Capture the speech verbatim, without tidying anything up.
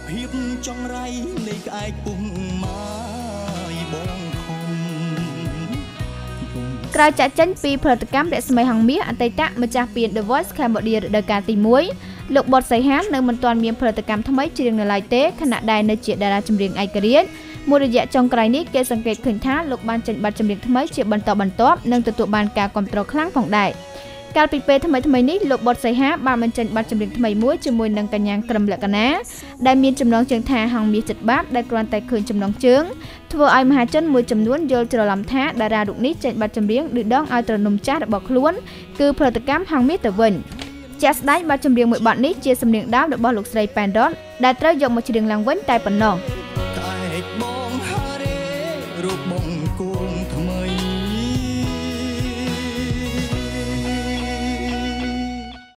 ភាពចងរៃនៃក្អែកពុំម៉ាយបងខំក្រៅចាក់ចេញពីផលិតកម្មរស្មីហងមាសអតីតម្ចាស់ពាន The Voice Cambodia រដូវកាលទីមួយលោកបតសៃហាននៅមិនទាន់មានផលិតកម្មថ្មីច្រៀងនៅឡើយទេខណៈដែលនៅជាតារាចម្រៀងឯករាជ្យមួយរយៈចុងក្រោយនេះគេសង្កេតឃើញថាលោកបានចេញបទចម្រៀងថ្មីជាបន្តបន្ទាប់និងទទួលបានការគាំទ្រខ្លាំងផងដែរកាលពីពេលថ្មីថ្មីនេះលោកបតសៃហាបានបញ្ចេញបទចម្រៀងថ្មីមួយជាមួយនឹងកញ្ញាក្រឹមលក្ខណាដែលមានចំណងជើងថាហងមាសចិត្តបាបដែលគ្រាន់តែឃើញចំណងជើងធ្វើឲ្យមហាជនមួយចំនួនយល់ច្រឡំថាតារារូបនេះចេញបទចម្រៀងឌឺដងឲ្យត្រនំចាស់របស់ខ្លួនគឺផលិតកម្មហងមាសទៅវិញជាក់ស្ដែងបទចម្រៀងមួយបទនេះជាសំនៀងដើមរបស់លោកស្រីប៉ែនរ៉នដែលត្រូវយកមកច្រៀងឡើងវិញតែប៉ុណ្ណោះ បងគង់